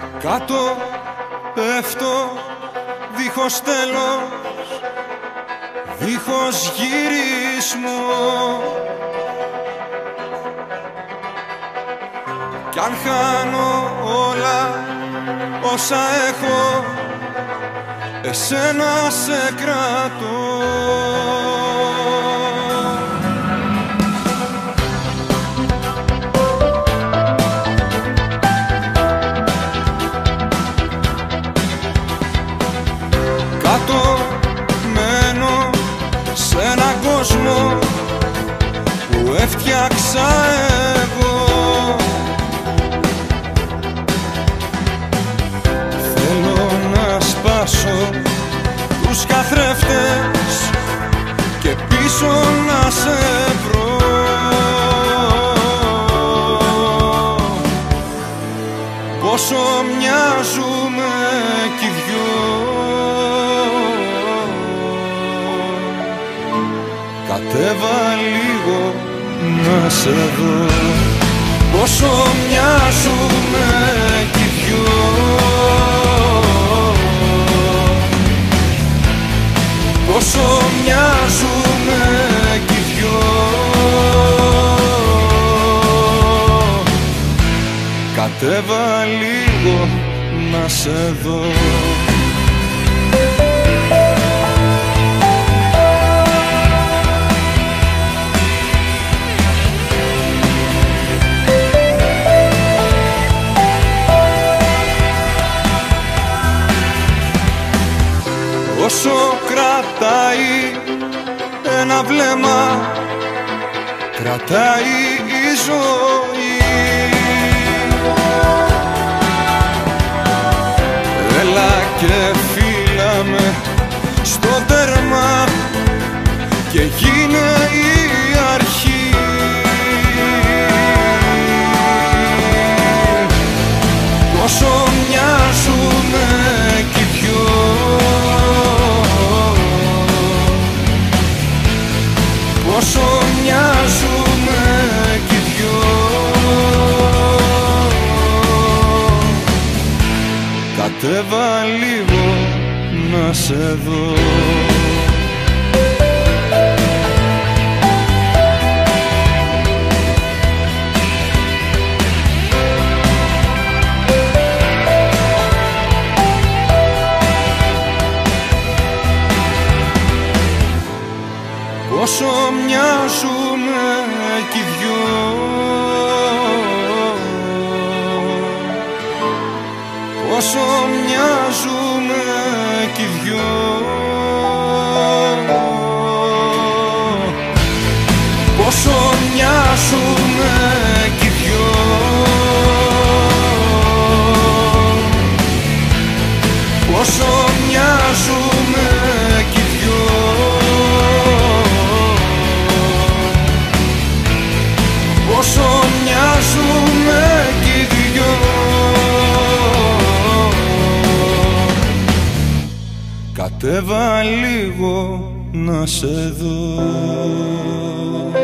Κάτω πέφτω δίχως τέλος, δίχως γυρισμό. Κι αν χάνω όλα όσα έχω, εσένα σε κρατώ. Κάτω μένω σε έναν κόσμο που έφτιαξα εγώ. Θέλω να σπάσω τους καθρέφτες και πίσω να σε βρω. Πόσο μοιάζουμε κι οι δυο. Κατέβα λίγο να σε δω. Πόσο μοιάζουμε κι οι δυο. Πόσο μοιάζουμε κι οι δυο. Κατέβα λίγο να σε δω. Όσο κρατάει ένα βλέμμα, κρατάει η ζωή. Έλα και φύλαμε στο τέρμα και γίνε η αρχή. Πόσο μοιάζουμε κι οι δυο. Πόσο μοιάζουμε κι οι δυο. Κατέβα λίγο να σε δω. Πόσο μοιάζουμε κι οι δυο. Πόσο μοιάζουμε κι οι δυο. Πόσο μοιάζουμε κι οι δυο. Πόσο μοιάζουμε κι οι δυο. Πόσο μοιάζουμε κι οι δυο. Κατέβα λίγο να σε δω.